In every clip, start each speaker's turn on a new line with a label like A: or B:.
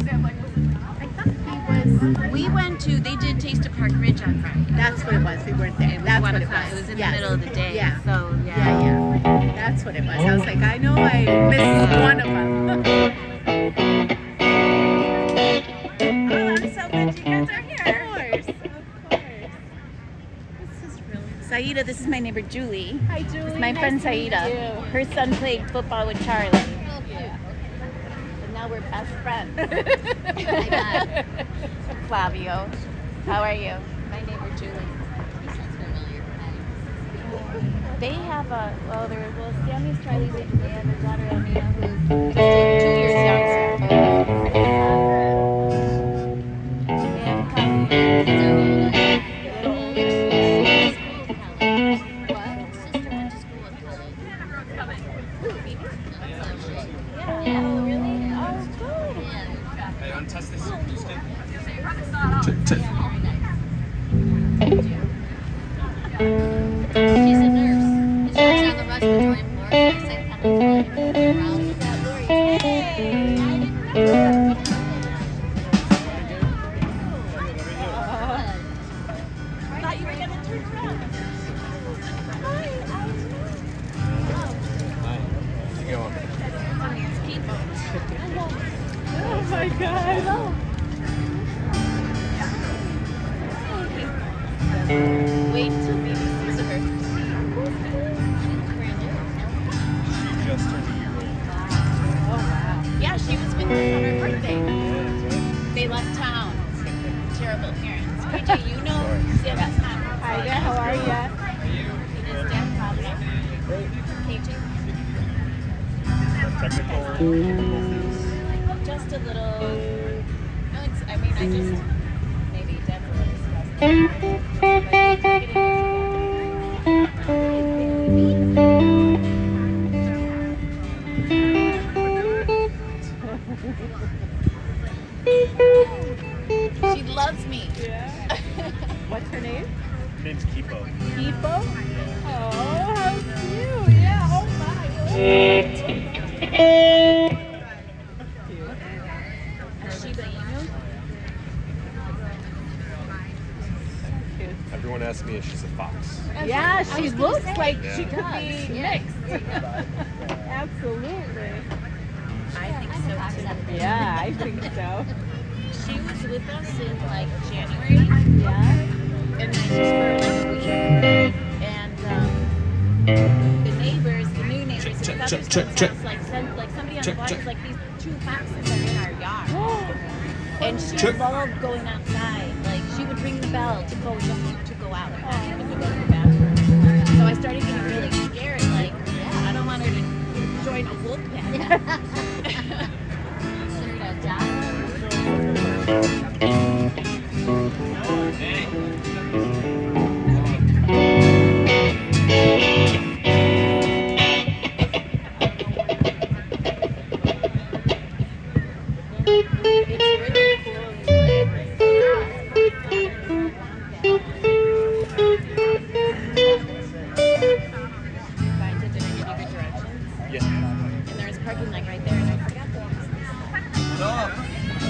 A: I thought he was.
B: We went to, they did Taste of Park Ridge on Friday.
A: That's what it was. We weren't there.
B: It was
A: That's
B: 1
A: what it
B: o'clock.
A: was.
B: It was in
A: Yes.
B: the middle of the day.
A: Yeah.
B: So,
A: Yeah. That's what it was. I was like, I know I missed one of them. Oh, I'm so glad you guys are here. Of course. This is really Saida, this is my neighbor Julie.
C: Hi, Julie.
A: This is my
C: nice
A: friend
C: to meet
A: Saida.
C: you.
A: Her son played football with Charlie.
C: Yeah.
A: And now we're best friends.
B: yeah.
A: Flavio, how are you?
B: My neighbor Julie. He sounds familiar.
A: They have a, Sammy's Charlie's age, and they have a daughter, Amina, who's just 2 years younger. And
D: Hey, untest this.
B: She's a nurse. She works on the respiratory floor. They say coming around with that Lori.
C: I thought you were going to turn around. Oh my God.
A: wait till baby sees her.
D: She just turned a year old.
A: Oh wow. Yeah, she was with us on her birthday. They left town. Terrible parents. KJ, you know Sam's mom.
C: Hi there, how are ya?
A: It is Dad's father. KJ.
D: Technical.
A: Just a little. No, it's. I mean, I just maybe Dad's a little disgusting. She loves me.
C: Yeah. What's her name?
D: Her name's Kipo.
C: Kipo? Oh, how cute. Yeah, oh my.
A: Shiba Inu.
D: Everyone asks me if she's a fox.
C: Yeah, she looks like
D: Yeah.
C: she could be mixed. Absolutely.
A: I think so too.
C: Yeah, I think so.
A: She was with us in like January,
C: Yeah.
A: and then just for like a week. And the neighbors, the new neighbors, in
D: check,
A: Featherston's
D: check, check.
A: house, like sent like somebody on
D: Check,
A: the block
D: check.
A: was like, these 2 foxes are in our yard. And she
D: Check.
A: loved going outside. Like she would ring the bell to go out, not even to go to the bathroom. So I started getting really scared. Like, I don't want her to join a wolf pack.
D: Yes.
A: And there's parking like right there, and I forgot the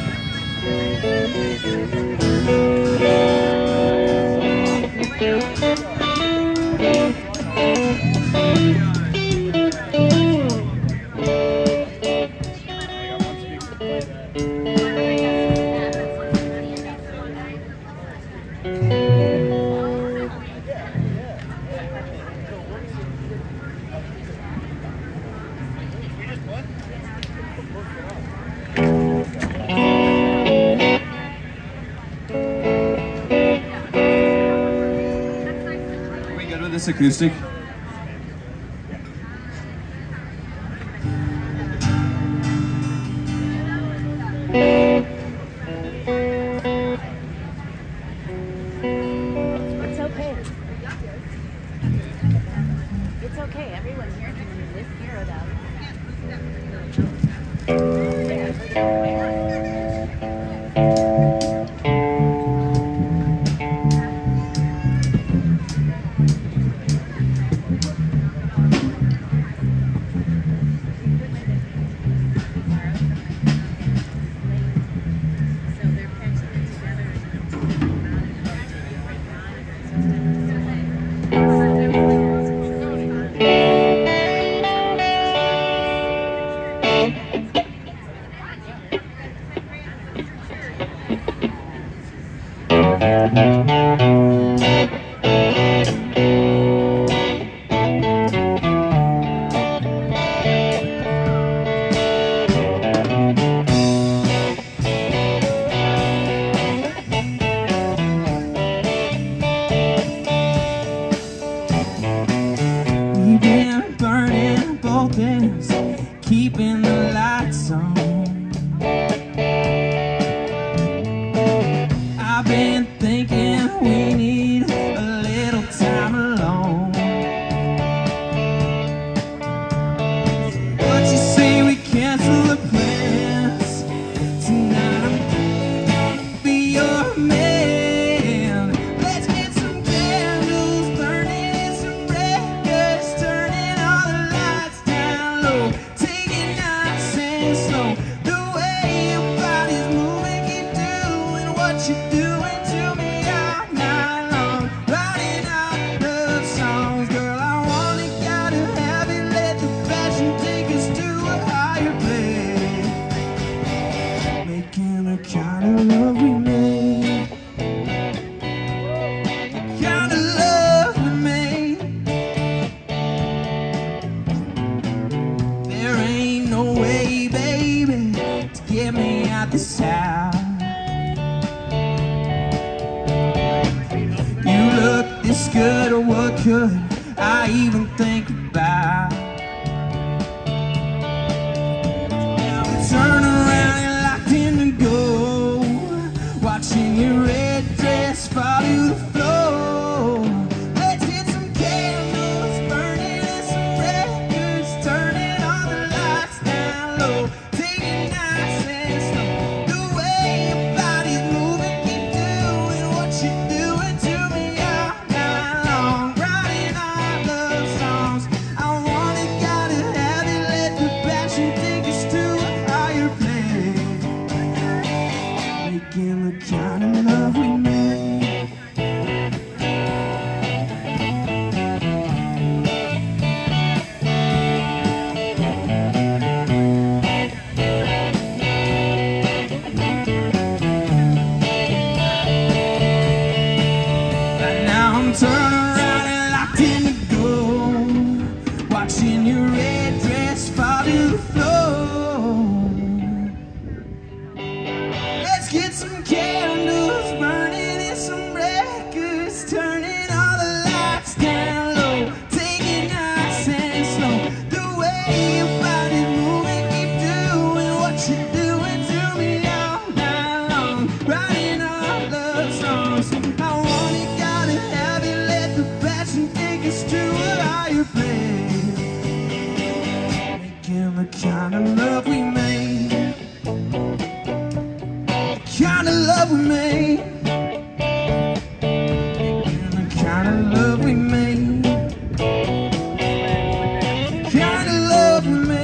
D: We good with this acoustic?
A: It's okay. It's okay. Everyone here can live here without.
E: We've been burning both ends, keeping the lights on. I've been thinking we need a little time alone. But you say we cancel the plans tonight. I'm gonna be your man. Let's get some candles burning and some records, turning all the lights down low, take it nice and slow. The way your body's moving, keep doing what you're doing to me all night long, writing out love songs. Girl, I want it, gotta have it, let the passion take us to a higher place, making the kind of love we made, kind of love we made. There ain't no way, baby, to get me out this house. You look this good, or what could I even think about? Now we turn around and locked in the go, watching your red dress fall to the floor. Let's get some candles burning and some records, turning all the lights down low, take it nice and slow. The way your body's moving, keep doing what you're doing to me all night long, writing our love songs. I want it, gotta have it, let the passion take us to a higher place, making the kind of love we made. Right now I'm turning around and locked in the go, watching your red dress fall to the floor. Let's get some candles burning and some records, turning all the lights down low, take it nice and slow. The way your body's moving, keep doing what you're doing to me all night long, writing our love songs. I want it, gotta have it, let the passion take us to a higher place, making the kind of love we made, kind of love we made, making the kind of love we made, kind of love we made.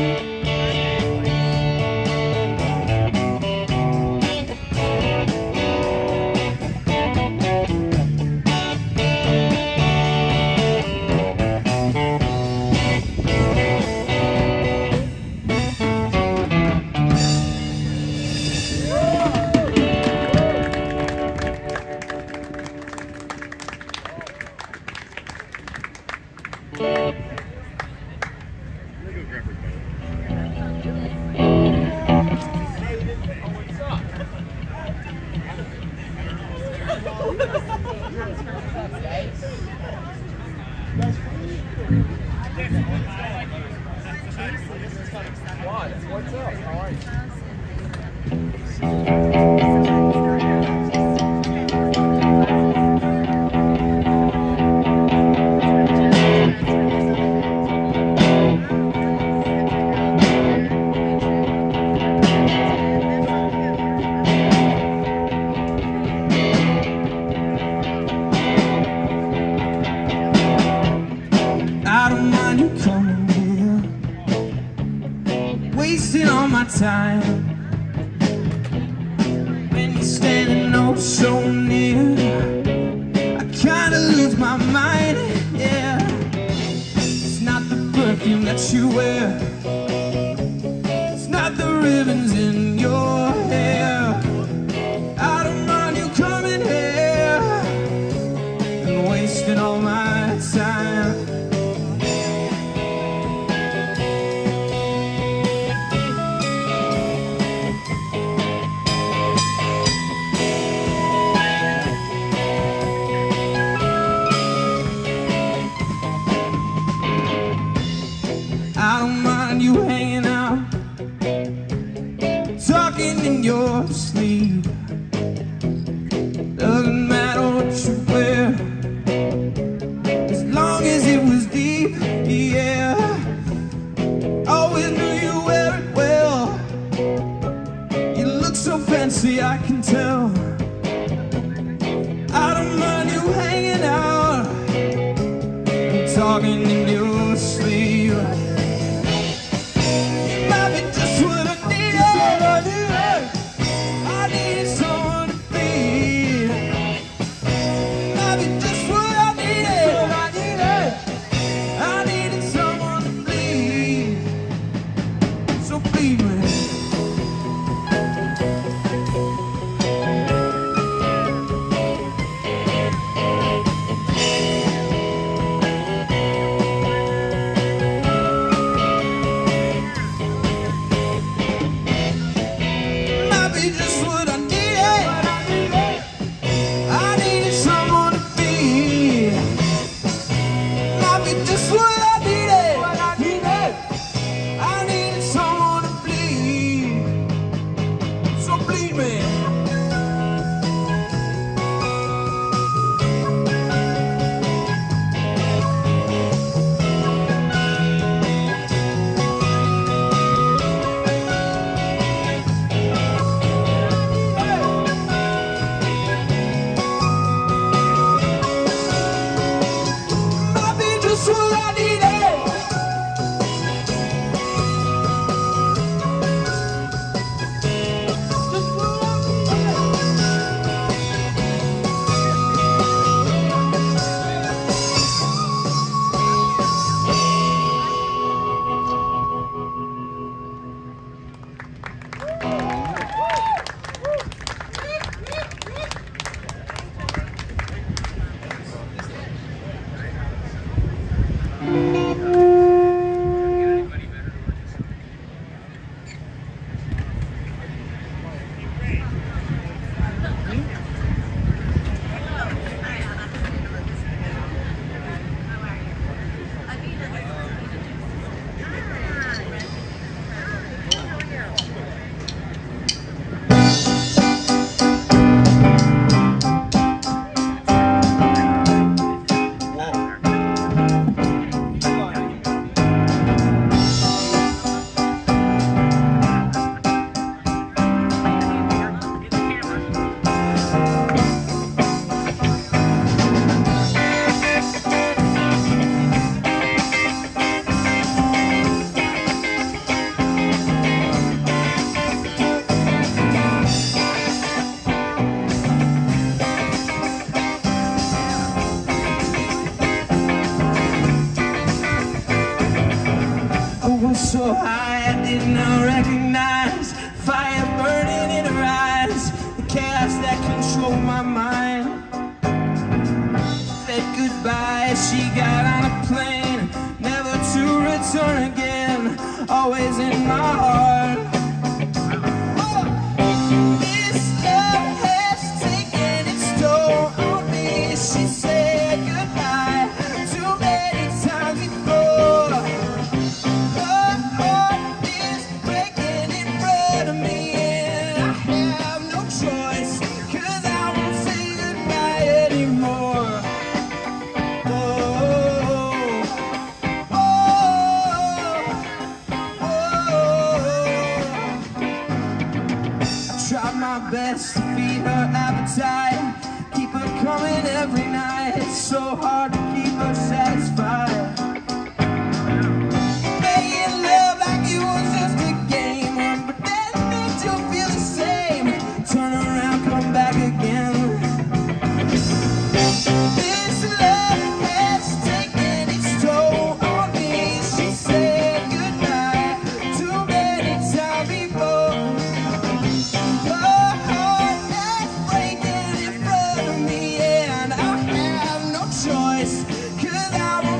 D: What's up? How are you?
E: I don't mind you coming here, wasting all my time. When you're standing oh so near, I kinda lose my mind, yeah. It's not the perfume that you wear, it's not the ribbons in your hair. I don't mind you coming here, your sleeve. Doesn't matter what you wear, as long as it was deep, yeah. Always knew you wear it well. You look so fancy, I can tell. I don't mind you hanging out, talking in your sleeve. You might be just what I needed. I needed someone to be. You might be just what I needed. I needed someone to bleed. So bleed me. Just what I needed. I needed someone to be. Might be just what I needed. I needed someone to bleed. So bleed me. Just what I needed. Just what I so high I did not recognize fire burning in her eyes, the chaos that controlled my mind. Said goodbye as she got on a plane, never to return again, always in my heart. This love has taken its toll on me. She said goodbye too many times before. Tried my best to feed her appetite, keep her coming every night. It's so hard to keep her satisfied. Making love like it was just a game, but that makes you feel the same. Turn around, come back again. This love has taken its toll on me. She said goodbye too many times before. Choice, 'cause I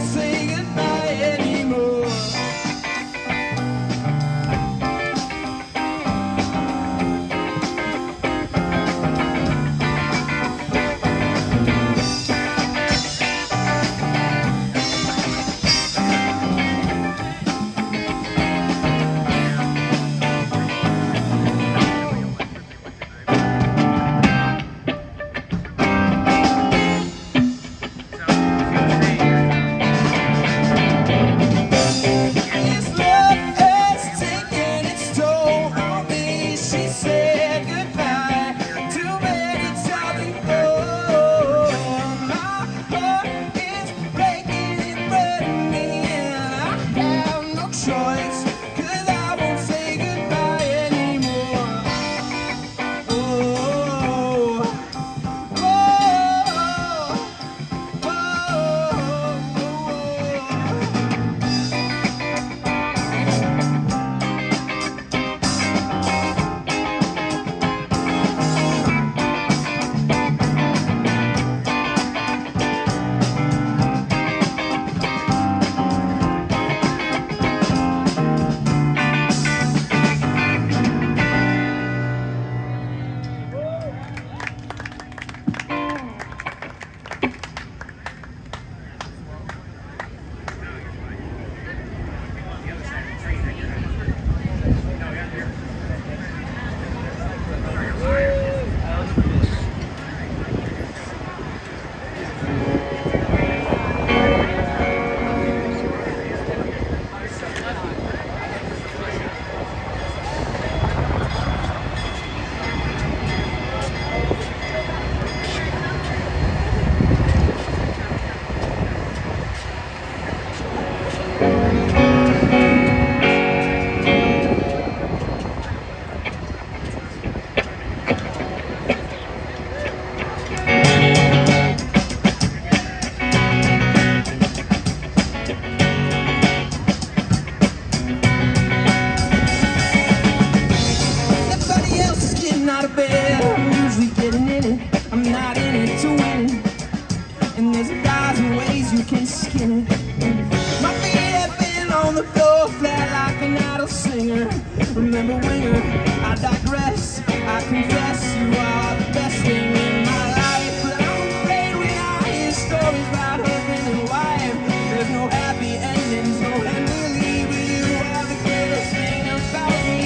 E: out of bed. I'm usually getting in it. I'm not in it to win it. And there's a thousand ways you can skin it. My feet have been on the floor flat like an idle singer. Remember Winger, I digress. I confess you are the best thing in my life. But I'm afraid when I hear stories about husband and wife, there's no happy endings, no and really with you are the greatest thing about me.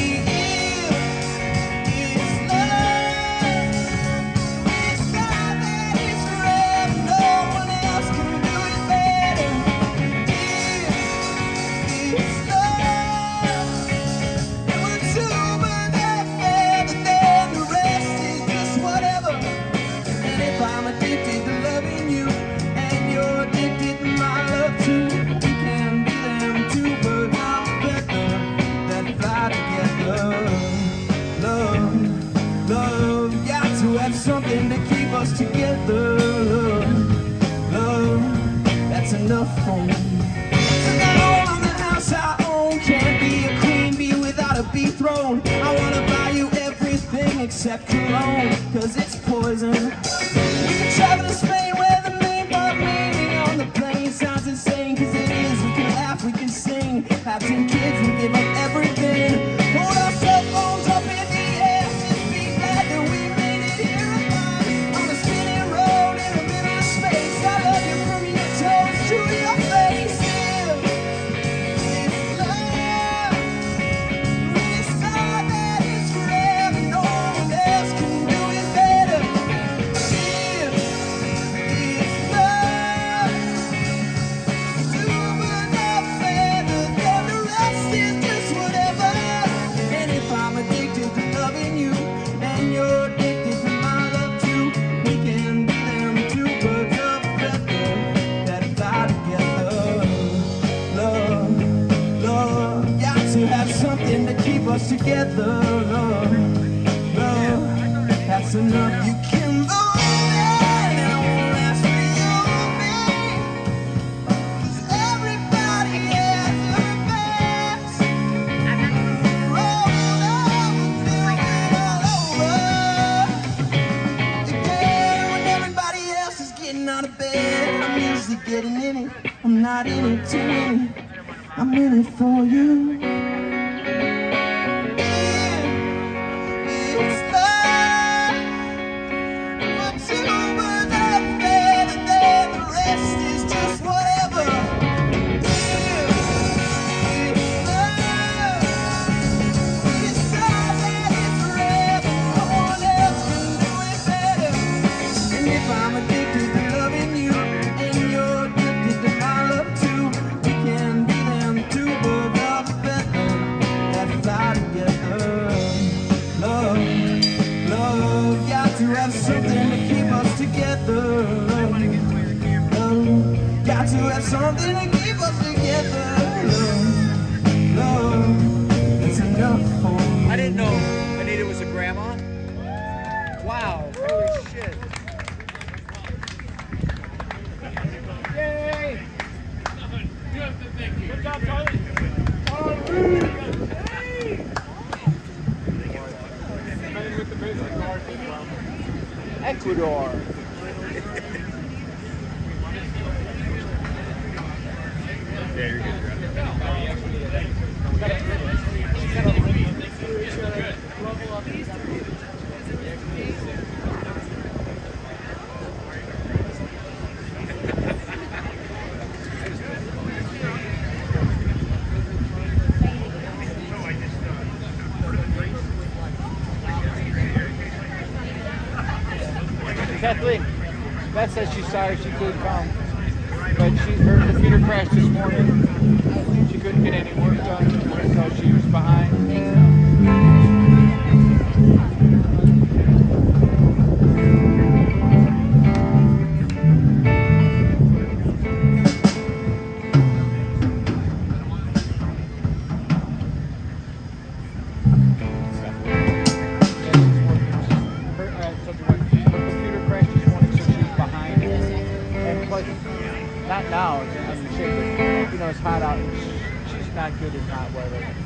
E: It's love. It's love that is forever. No one else can do it better. It's love. And we're two but not better than the rest is just whatever. And if I'm addicted to loving you and you're addicted to my love too, we can be them two birds of a feather that fly together. Love, love, got to have something to keep us together. Love, love, that's enough for me. So now I'm the house I own, can't be a queen bee without a bee throne. I wanna buy you everything except cologne, cause it's poison. We can travel to Spain where the name of meaning on the plane sounds insane, cause it is. We can laugh, we can sing, have 10 kids and give up everything. Hold our cell phones up in the air, just be glad that we made it here alive. On a spinning road in the middle of space, I love you from your toes to your face. It's love. It's love that is forever. No one else can do it better. It's love. Two but not better than the rest is just whatever. And if I'm addicted to loving you and you're addicted to my love too, we can be them two birds of a feather that fly together. Love, love, got to have something to keep us together. Love, love, that's enough. You can believe it, and I won't ask for you and me, 'cause everybody has their best. Roll it up and feel it all over. Again, when everybody else is getting out of bed, I'm usually getting in it. I'm not in it to win it. I'm in it for you. It's love. We're two birds of a feather, then the rest is just whatever. It's love. It's love that is forever. No one else can do it better. And if I'm addicted to loving you and you're addicted to my love too, we can be them two birds of a feather that fly together. Love, love, got to have something to keep us together. Love, love, got to have something to keep us together. Love, love, it's enough for me.
D: I didn't know Anita was a grandma. Wow, holy shit. Yay! Good job, Charlie. Ecuador. Yeah, you're good. Kathleen, Beth says she's sorry she couldn't come, but her computer crashed this morning. She couldn't get any work done, so she was behind. Not now, it's hot out. She's not good in hot weather.